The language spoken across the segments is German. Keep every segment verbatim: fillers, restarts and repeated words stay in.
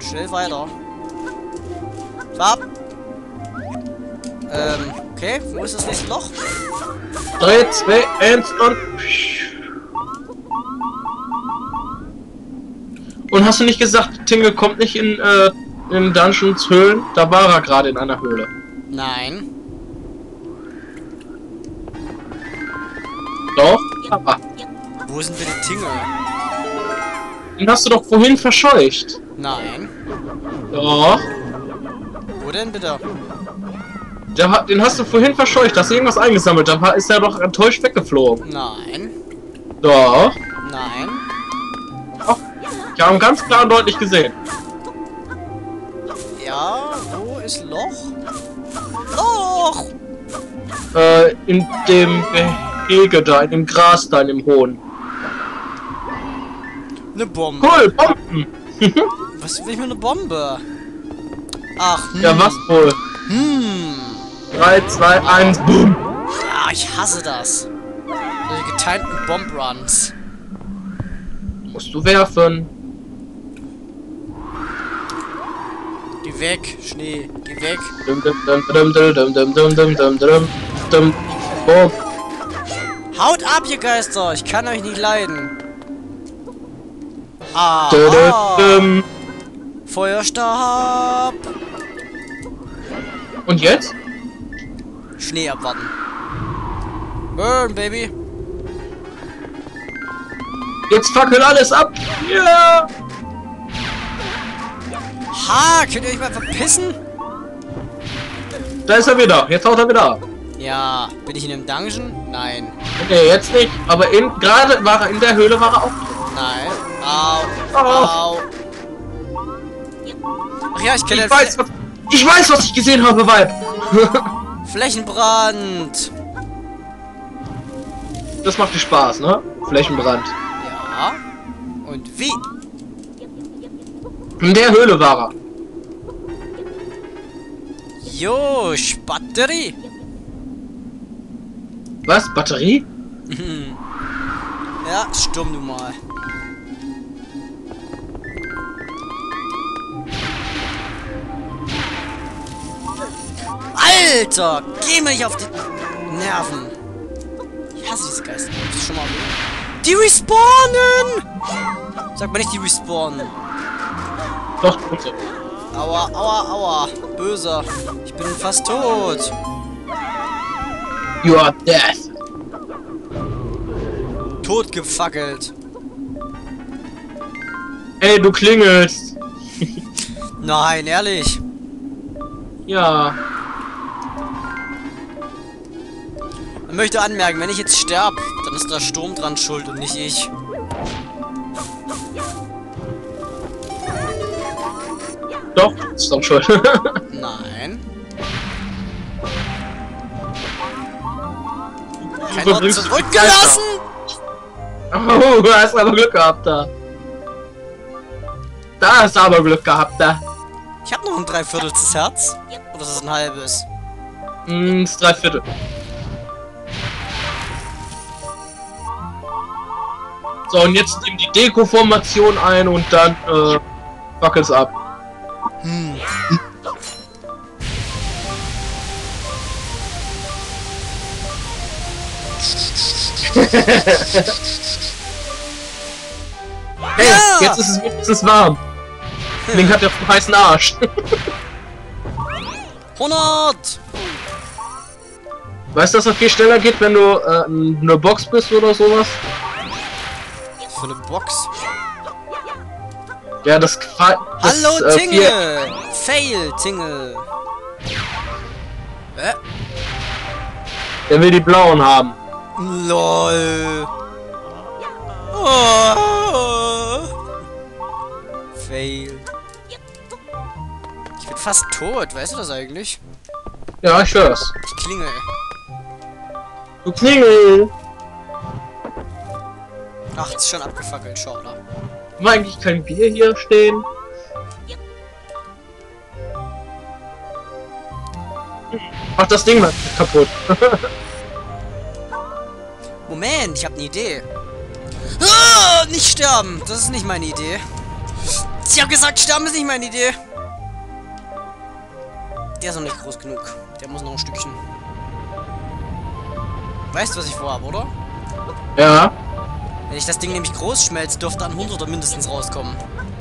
Schnell weiter. Ab. Ähm, okay. Wo ist das nächste Loch? drei, zwei, eins und... Und hast du nicht gesagt, Tingle kommt nicht in, äh, in Dungeons Höhlen? Da war er gerade in einer Höhle. Nein. Doch? Aber Wo sind bitte Tingle? den hast du doch vorhin verscheucht. Nein. Doch. Wo denn bitte? Der, hat- den hast du vorhin verscheucht. Hast du irgendwas eingesammelt? Da war, ist er doch enttäuscht weggeflogen. Nein. Doch. Nein. Doch. Ich habe ihn ganz klar und deutlich gesehen. Ja, wo ist Loch? Loch! Äh, in dem Gehege da, in dem Gras da, in dem Hohen. Eine Bombe. Cool, Bomben! Was will ich mit einer Bombe? Ach, hm. Ja, was wohl? Hm. drei, zwei, eins, boom! Ah, ich hasse das. Solche getimten Bombruns. Musst du werfen. Geh weg, Schnee. Geh weg. Dum, dum, dum, dum, dum, dum, dum, dum, dum, dum, dum. Boom. Haut ab, ihr Geister. Ich kann euch nicht leiden. Ah. Dum, ah. dum. Feuerstab. Und jetzt? Schnee abwarten. Burn, Baby. Jetzt fackelt alles ab! Ja! Ha, könnt ihr euch mal verpissen? Da ist er wieder. Jetzt haut er wieder ab. Ja, bin ich in einem Dungeon? Nein. Nee, jetzt nicht. Aber in gerade war er in der Höhle, war er auch. Nein. Au. Au. Au. Ach ja, ich kenne Ich weiß, was, ich weiß, was ich gesehen habe, Weib. Flächenbrand. Das macht dir Spaß, ne? Flächenbrand. Ja. Und wie? In der Höhle war er. Jo, Batterie. Was? Batterie? Ja, stumm du mal. Alter, geh mir nicht auf die Nerven. Ich hasse diese Geister. Hab ich schon mal erwähnt? Die respawnen! Sag mal nicht, die respawnen. Doch, und so. Aua, aua, aua. Böser. Ich bin fast tot. You are death. Tot gefackelt. Ey, du klingelst. Nein, ehrlich. Ja. Ich möchte anmerken, wenn ich jetzt sterbe, dann ist der Sturm dran schuld und nicht ich. Doch, ist doch schon. Nein. Du Kein Wort verbringst zurückgelassen! Oh, du hast aber Glück gehabt da. Da hast du aber Glück gehabt da. Ich habe noch ein Dreiviertelstes Herz. Oder ist das ein halbes? Hm, das Dreiviertel. So, und jetzt nimm die Deko-Formation ein und dann, äh, fuck es ab. Hm. Hey, Ja! jetzt ist es wenigstens warm. Link hat ja einen heißen Arsch. hundert! Weißt du, dass das viel schneller geht, wenn du äh, eine Box bist oder sowas? Was für eine Box? Ja, das Qua- das, Hallo, äh, Tingle! vier- Fail, Tingle! Äh? Der will die blauen haben. LOL! Oh. Fail. Ich bin fast tot, weißt du das eigentlich? Ja, ich hör's. Ich klingel. Du Klingel! Ach, ist schon abgefackelt, schau da. Haben wir eigentlich kein Bier hier stehen? Mach das Ding mal kaputt. Moment, ich habe eine Idee. Ah, nicht sterben, das ist nicht meine Idee. Tja, hab gesagt, sterben ist nicht meine Idee. Der ist noch nicht groß genug. Der muss noch ein Stückchen. Weißt du, was ich vorhabe, oder? Ja. Wenn ich das Ding nämlich groß schmelze, dürfte ein hunderter mindestens rauskommen.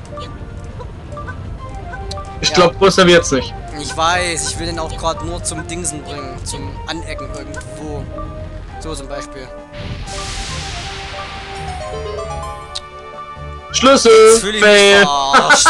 Ich Ja. glaube, größer wird's nicht. Ich weiß, ich will den auch gerade nur zum Dingsen bringen. Zum Anecken irgendwo. So zum Beispiel. Schlüssel! Jetzt fühle ich mich Fail. verarscht.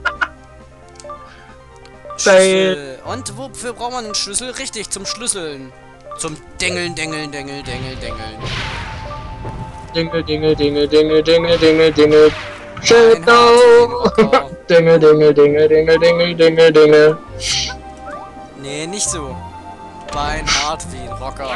Fail. Schlüssel. Und wofür braucht man einen Schlüssel? Richtig, zum Schlüsseln. Zum Dengeln, Dengeln, Dengeln, Dengeln, Dengeln. Dingel, dingel, dingel, dingel, dingel, dingel, dingel. Shit, Ein no! Hart wie ein Rocker. Dingel, dingel, dingel, dingel, dingel, dingel, dingel. Nee, nicht so. Bein hart wie ein Rocker.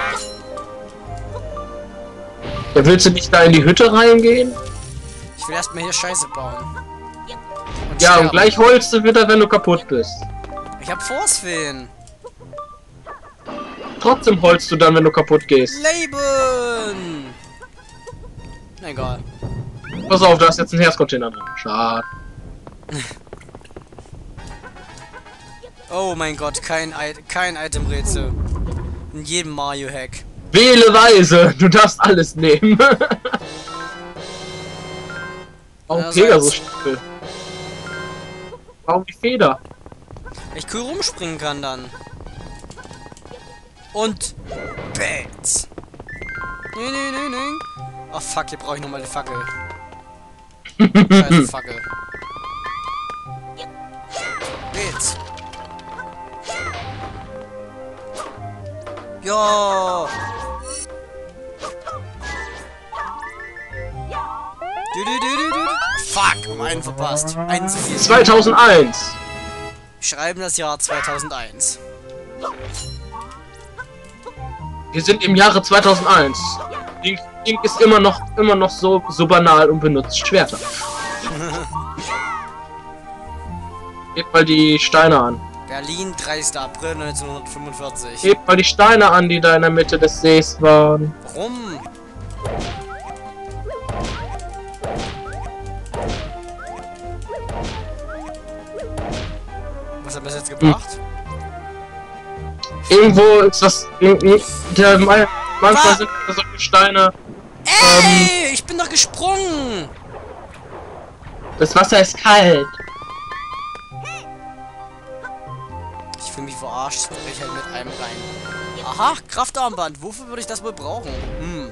Ja, willst du nicht da in die Hütte reingehen? Ich will erstmal hier Scheiße bauen. Und Ja, sterben. und gleich holst du wieder, wenn du kaputt bist. Ich hab Force-Feen. Trotzdem holst du dann, wenn du kaputt gehst. Leben! Egal. Pass auf, da ist jetzt ein Herzcontainer drin. Schade. Oh mein Gott, kein, I kein Item-Rätsel. In jedem Mario-Hack. Wähle weise, du darfst alles nehmen. Warum Ja, Pegasus-Stiefel? Warum die Feder? Ich cool rumspringen kann dann. Und Bats. Nee, nee, nee, nee. Ach fuck, hier brauche ich nochmal die Fackel. Scheiße Fackel. Bats. Ja. Du, du, du, du, du. Fuck, um einen verpasst. Einen zu viel. zweitausendeins. Wir schreiben das Jahr zweitausendeins. Wir sind im Jahre zweitausendeins. Link, Link ist immer noch, immer noch so, so banal und benutzt Schwerter. Hebt mal die Steine an. Berlin, dreißigster April neunzehnhundertfünfundvierzig. Hebt mal die Steine an, die da in der Mitte des Sees waren. Warum? Was hat das jetzt gebracht? Irgendwo ist das. irgendwie- Der, manchmal Was? sind da solche Steine. Ey, ich bin doch gesprungen! Das Wasser ist kalt. Ich fühle mich verarscht, jetzt brech ich halt mit einem rein. Aha, Kraftarmband. Wofür würde ich das wohl brauchen? Hm.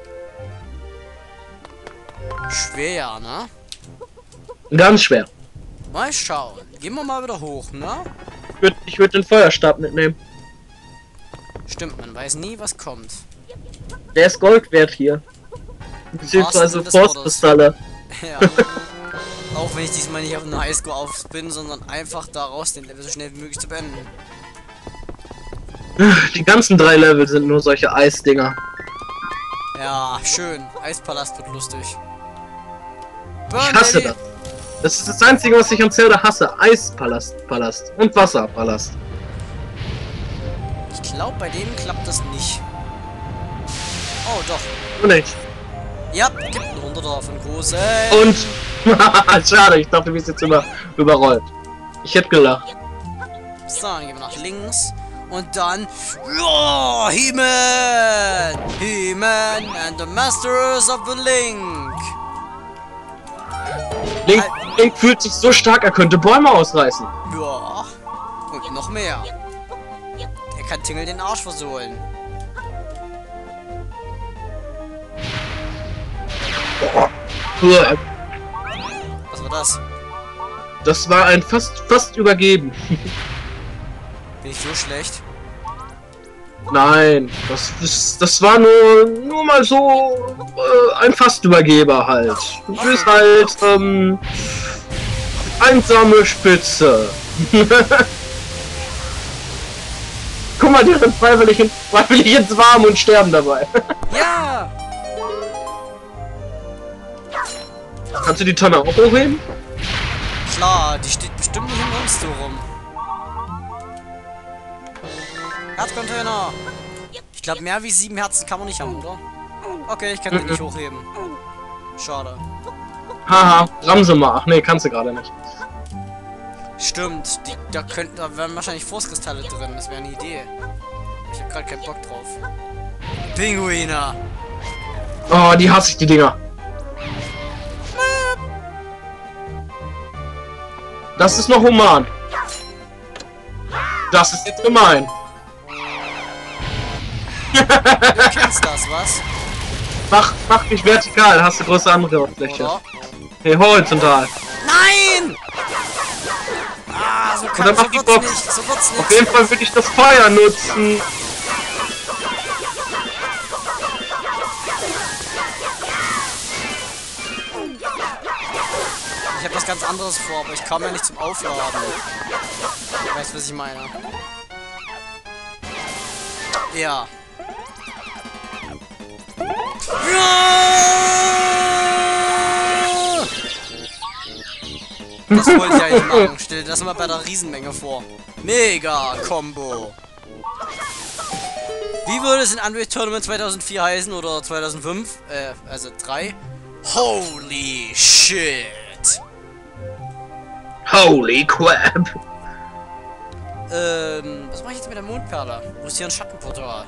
Schwer, ne? Ganz schwer. Mal schauen. Gehen wir mal wieder hoch, ne? Ich würde ich würd den Feuerstab mitnehmen. Stimmt, man weiß nie, was kommt. Der ist Gold wert hier. Beziehungsweise Sinne des Wortes. Forstkristalle. Ja. Auch wenn ich diesmal nicht auf einen Highscore aufspin, sondern einfach daraus den Level so schnell wie möglich zu beenden. Die ganzen drei Level sind nur solche Eisdinger. Ja, schön. Eispalast wird lustig. Ich hasse das. Das ist das Einzige, was ich an Zelda hasse. Eispalast, Palast und Wasserpalast. Ich glaube, bei denen klappt das nicht. Oh, doch. Und nicht. Ja, gibt einen Hunderter von groß. Und schade, ich dachte, du bist jetzt über, überrollt. Ich hätte gelacht. So, dann gehen wir nach links. Und dann... Ja, He-Man! He-Man and the Masters of the Link! Link, Link fühlt sich so stark, er könnte Bäume ausreißen. Ja. Und noch mehr. Er kann Tingle den Arsch versohlen. Uah, Was war das? Das war ein fast, fast übergeben. Bin ich so schlecht? Nein, das, das, das war nur, nur mal so äh, ein Fastübergeber halt. Du bist halt ähm, einsame Spitze. Guck mal, die sind freiwillig, in, freiwillig ins Warm und sterben dabei. Ja! Kannst du die Tonne auch hochheben? Klar, die steht bestimmt nicht im Monster rum. Herzcontainer! Ich glaube, mehr wie sieben Herzen kann man nicht haben, oder? Okay, ich kann den nicht hochheben. Schade. Haha, Ramse mal. Ach nee, kannst du gerade nicht. Stimmt, die, da könnten, da wären wahrscheinlich Force-Kristalle drin. Das wäre eine Idee. Ich hab gerade keinen Bock drauf. Pinguine! Oh, die hasse ich, die Dinger. Das ist noch human. Das ist jetzt gemein. Du kennst das, was? Mach, mach dich vertikal, hast du größere Angriffsfläche. Oder? Nee, horizontal. Nein! Ah, so kann Oder mach so die wird's Box. nicht, so wird's Auf nicht. jeden Fall würde ich das Feuer nutzen. Ich habe was ganz anderes vor, aber ich kam ja nicht zum Aufladen. Weißt du, was ich meine? Ja. Ja! Das wollte ich eigentlich machen. Stell dir das mal bei der Riesenmenge vor. Mega Combo. Wie würde es in Unreal Tournament zweitausendvier heißen oder zweitausendfünf? Äh, also drei. Holy shit. Holy crap. Ähm, was mache ich jetzt mit der Mondperle? Wo ist hier ein Schattenportal?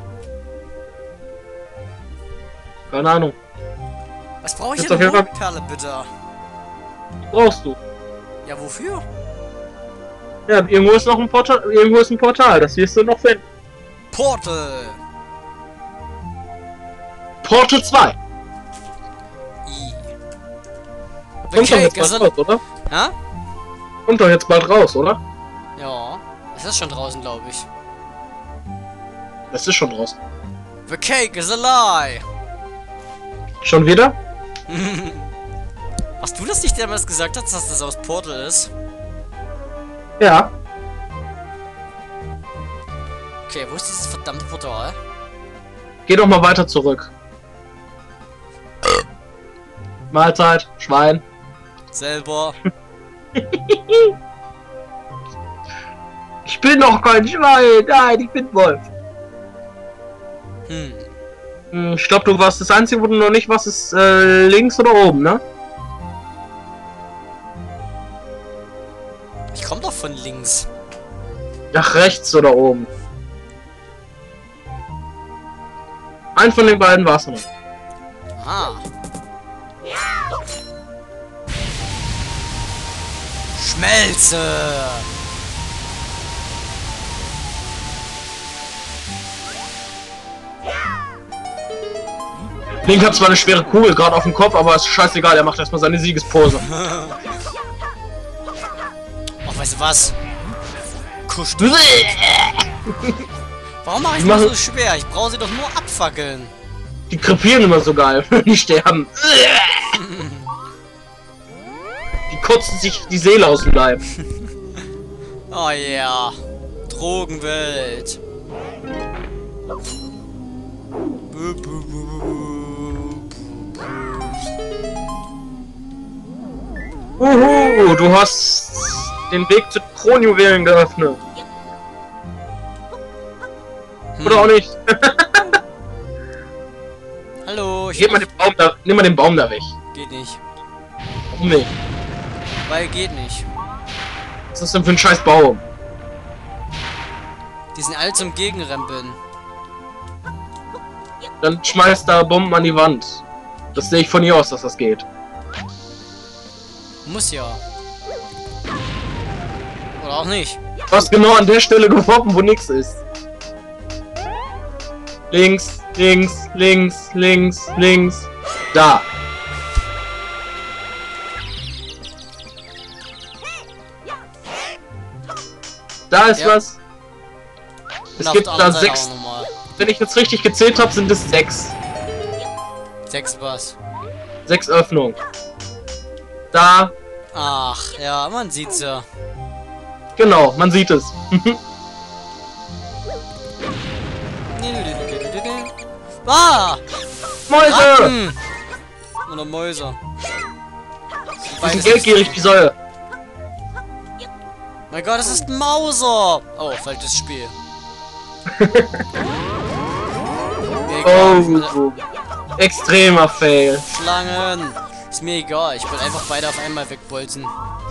Keine Ahnung. Was brauche ich Jetzt hier eine auf jeden Mondperle, bitte? Brauchst du. Ja, wofür? Ja, irgendwo ist noch ein Portal. Irgendwo ist ein Portal. Das wirst du noch finden. Portal! Portal zwei. I. Kommt doch Okay, jetzt bald gestern- raus, oder? Hä? Kommt doch jetzt bald raus, oder? Ja. Es ist schon draußen, glaube ich. Das ist schon draußen. The cake is a lie! Schon wieder? Hast du das nicht damals gesagt hast, dass das aus Portal ist? Ja. Okay, wo ist dieses verdammte Portal? Geh doch mal weiter zurück. Mahlzeit, Schwein. Selber. Ich bin doch kein Schwein. Nein, ich bin Wolf. Hm. Hm, Ich glaube, du warst das Einzige, wo du noch nicht was ist, äh, links oder oben, ne? Ich komm doch von links. Nach rechts oder oben. Ein von den beiden war's noch. Ah. Schmelze! Link hat zwar eine schwere Kugel gerade auf dem Kopf, aber ist scheißegal, er macht erstmal seine Siegespose. Ach, weißt du was? Kusch du. Warum mache ich Die mir machen- so schwer? Ich brauche sie doch nur abfackeln. Die krepieren immer so geil, wenn die sterben. Die kotzen sich die Seele aus dem Leib. Oh ja. Drogenwelt. Uhu, du hast den Weg zu Kronjuwelen geöffnet. Hm. Oder auch nicht. Hallo, ich Gib mal den Baum da, nimm mal den Baum da weg. geht nicht. Warum nicht? Weil geht nicht. Was ist das denn für ein scheiß Baum? Die sind alle zum Gegenrempeln. Dann schmeißt da Bomben an die Wand. Das sehe ich von hier aus, dass das geht. Muss ja. Oder auch nicht. Du hast genau an der Stelle geworfen, wo nichts ist. Links, links, links, links, links. Da. Da ist Ja. was. Es Und auf gibt der da anderen Seite sechs. auch nochmal. Wenn ich jetzt richtig gezählt habe, sind es sechs. Sechs was. Sechs Öffnungen. Da. Ach, ja, man sieht's ja. Genau, man sieht es. Ah! Mäuse! Ratten! Oder Mäuse. Die sind Beides geldgierig, die Säue. Mein Gott, es ist ein Mauser! Oh, falsches Spiel. Egal, Oh, extremer Fail. Schlangen! Ist mir egal, ich will einfach beide auf einmal wegbolzen.